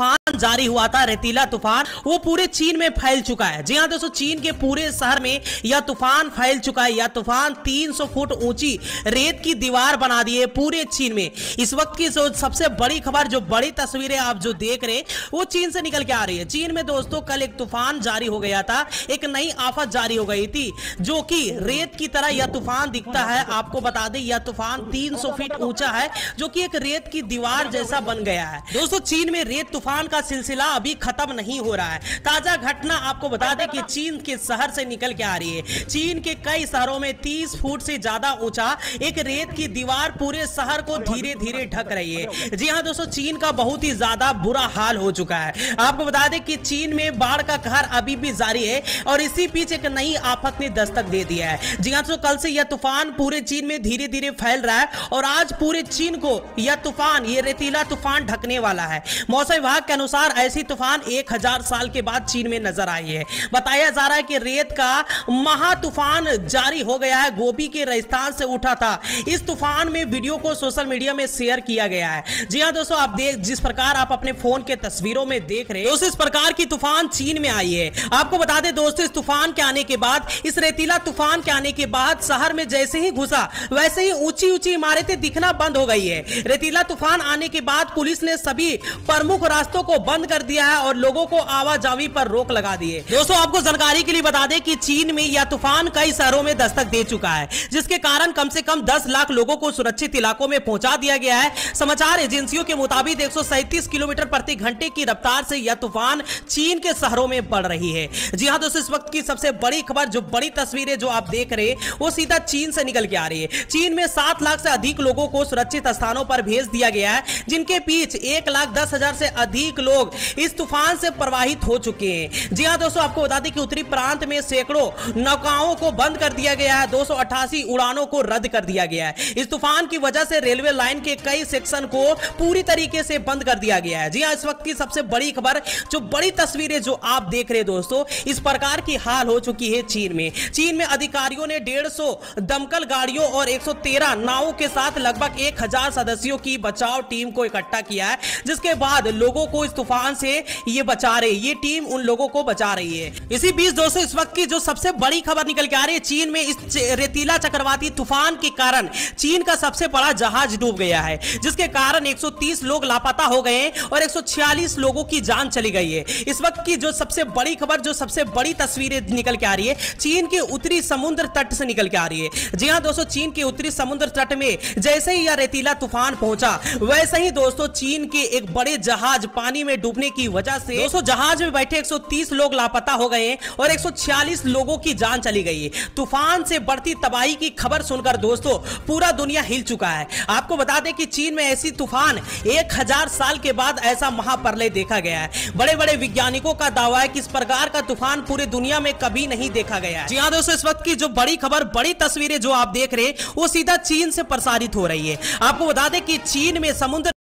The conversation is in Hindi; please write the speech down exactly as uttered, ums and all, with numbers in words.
तूफान जारी हुआ था, रेतीला तूफान, वो पूरे चीन में फैल चुका है। जी हां दोस्तों, चीन के पूरे शहर में यह तूफान फैल चुका है। यह तूफान तीन सौ फुट ऊंची रेत की दीवार बना दी है पूरे चीन में। इस वक्त की जो सबसे बड़ी खबर, जो बड़ी तस्वीरें आप जो देख रहे हैं, वो चीन से निकल के आ रही है। चीन में दोस्तों कल एक तूफान जारी हो गया था, एक नई आफत जारी हो गई थी, जो कि रेत की तरह यह तूफान दिखता है। आपको बता दें, यह तूफान तीन सौ फीट ऊंचा है, जो कि एक रेत की दीवार जैसा बन गया है। दोस्तों, चीन में रेत तूफान का सिलसिला अभी खत्म नहीं हो रहा है। ताजा घटना आपको बता दें कि चीन के शहर से निकल के आ रही है। चीन के कई शहरों में तीस फुट से ज्यादा ऊंचा एक रेत की दीवार पूरे शहर को धीरे धीरे ढक रही है। जी हां दोस्तों, चीन का बहुत ही ज्यादा बुरा हाल हो चुका है। आपको बता दें कि चीन में बाढ़ का कहर अभी भी जारी है और इसी बीच एक नई आफत ने दस्तक दे दिया है। जी हां, तो कल से यह तूफान पूरे चीन में धीरे धीरे फैल रहा है और आज पूरे चीन को यह तूफान, ये रेतीला तूफान ढकने वाला है। मौसम विभाग के अनुसार ऐसी तूफान एक हजार साल के बाद चीन में नजर आई है। बताया जा रहा है कि रेत का महा तूफान जारी हो गया है, गोबी के राजस्थान से उठा था। इस तूफान में वीडियो को सोशल मीडिया में शेयर किया गया है। जी हां दोस्तों, आप देख जिस प्रकार आप अपने फोन के तस्वीरों में देख रहे हैं, दोस्तों इस प्रकार की तूफान चीन में आई है। आपको बता दें दोस्तों, इस तूफान के आने के बाद, इस रेतीला तूफान के आने के बाद शहर में जैसे ही घुसा वैसे ही ऊंची ऊंची इमारतें दिखना बंद हो गई है। रेतीला तूफान आने के बाद पुलिस ने सभी प्रमुख रास्तों को बंद कर दिया है और लोगों को आवाजाही पर रोक लगा दी है। दोस्तों, आपको जानकारी के लिए बता दें कि चीन में यह तूफान कई शहरों में दस्तक दे चुका है, जिसके कारण कम से कम दस लाख लोगों को सुरक्षित इलाकों में पहुंचा दिया गया है। समाचार एजेंसियों के मुताबिक एक सौ सैंतीस किलोमीटर प्रति घंटे की रफ्तार से यह तूफान चीन के शहरों में बढ़ रही है। जी हां दोस्तों, इस वक्त की सबसे बड़ी खबर, जो बड़ी तस्वीरें जो आप देख रहे हैं, वो सीधा चीन से निकल के आ रही है। चीन में सात लाख से अधिक लोगों को सुरक्षित स्थानों पर भेज दिया गया है, जिनके बीच एक लाख दस हजार से अधिक लोग इस तूफान से प्रभावित हो चुके हैं। जी हां दोस्तों, आपको बता दें कि उत्तरी प्रांत में सैकड़ों नौकाओं को बंद कर दिया गया है, दो सौ अट्ठासी उड़ानों को रद्द कर दिया गया है। इस तूफान की वजह से रेलवे लाइन के कई सेक्शन को पूरी तरीके से बंद कर दिया गया है। जी हां, इस वक्त की सबसे बड़ी खबर, जो बड़ी तस्वीरें जो आप देख रहे हैं दोस्तों, इस प्रकार की हाल हो चुकी है चीन में। चीन में अधिकारियों ने डेढ़ सौ दमकल गाड़ियों और एक सौ तेरह नावों के साथ लगभग एक हजार सदस्यों की बचाव टीम को इकट्ठा किया है, जिसके बाद लोगों को इस तूफान से ये बचा रही, ये टीम उन लोगों को बचा रही है। इसी बीच दोस्तों, इस वक्त की जो सबसे बड़ी खबर निकल के आ रही है, चीन में इस रेतीला चक्रवाती तूफान के कारण चीन का सबसे बड़ा जहाज डूब गया है, जिसके कारण एक सौ तीस लोग लापता हो गए और एक सौ छियालीस लोगों की जान चली गई है। इस वक्त की जो सबसे बड़ी खबर, जो सबसे बड़ी तस्वीरें निकल के आ रही है, चीन के उत्तरी समुद्र तट से निकल के आ रही है। जी हां दोस्तों, चीन के उत्तरी समुद्र तट में जैसे ही यह रेतीला तूफान पहुंचा, वैसे ही दोस्तों चीन के एक बड़े जहाज पानी में डूबने की वजह से दोस्तों जहाज में बैठे एक सौ तीस लोग लापता हो गए और एक सौ छियालीस लोगों की जान चली गई है। तूफान से बढ़ती तबाही की खबर सुनकर दोस्तों पूरा दुनिया हिल चुका है। आपको बता दें कि चीन में ऐसी तूफान एक हजार साल के बाद ऐसा महाप्रलय देखा गया है। बड़े बड़े वैज्ञानिकों का दावा है कि इस प्रकार का तूफान पूरी दुनिया में कभी नहीं देखा गया है। जी हां दोस्तों, इस वक्त की जो बड़ी खबर, बड़ी तस्वीरें जो आप देख रहे हैं, वो सीधा चीन से प्रसारित हो रही है। आपको बता दें कि चीन में समुद्र